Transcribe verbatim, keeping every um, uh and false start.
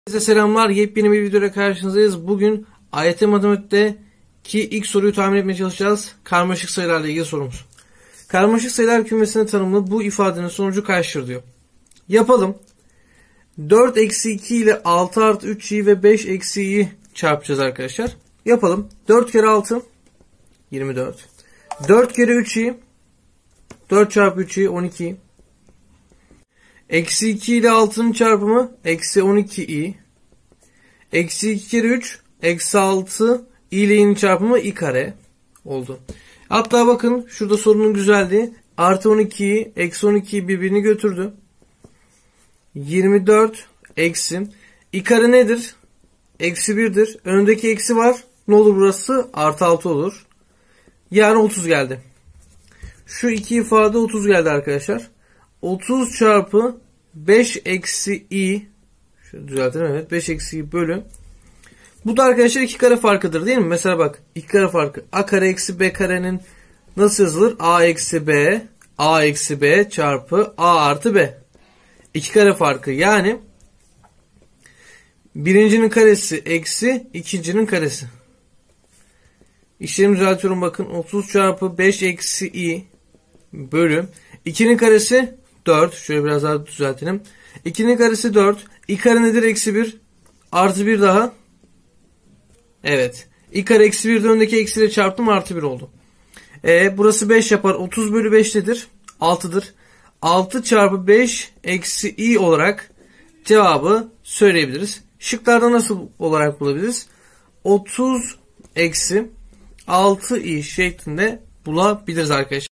Herkese selamlar. Yepyeni bir videoda karşınızdayız. Bugün A Y T Matematik'teki ilk soruyu tahmin etmeye çalışacağız. Karmaşık sayılarla ilgili sorumuz. Karmaşık sayılar kümesine tanımlı bu ifadenin sonucu kaçtır diyor. Yapalım. dört eksi iki ile altı artı üç i ve beş eksi i'yi çarpacağız arkadaşlar. Yapalım. dört kere altı yirmi dört. dört kere üç i dört çarpı üç i on iki i. Eksi iki ile altının çarpımı eksi on iki i. Eksi iki kere üç eksi altı i ile i'nin çarpımı i kare oldu. Hatta bakın şurada sorunun güzelliği. Artı on iki i eksi on iki i birbirini götürdü. yirmi dört eksi i kare nedir? Eksi birdir. Öndeki eksi var. Ne olur burası? Artı altı olur. Yani otuz geldi. Şu iki ifade otuz geldi arkadaşlar. otuz çarpı beş eksi i, şöyle düzeltelim, evet, beş eksi i bölü. Bu da arkadaşlar iki kare farkıdır değil mi? Mesela bak, iki kare farkı. A kare eksi b karenin nasıl yazılır? A eksi b, a eksi b çarpı a artı b. iki kare farkı, yani birincinin karesi eksi ikincinin karesi. İşlemi düzeltiyorum, bakın. otuz çarpı beş eksi i bölü ikinin karesi dört. Şöyle biraz daha düzeltelim. ikinin karesi dört. i kare nedir? Eksi bir. Artı bir daha. Evet. i kare eksi bir de öndeki eksiyle çarptım, artı bir oldu. E, burası beş yapar. otuz bölü beş nedir? altıdır. altı çarpı beş eksi i olarak cevabı söyleyebiliriz. Şıklarda nasıl olarak bulabiliriz? otuz eksi altı i şeklinde bulabiliriz arkadaşlar.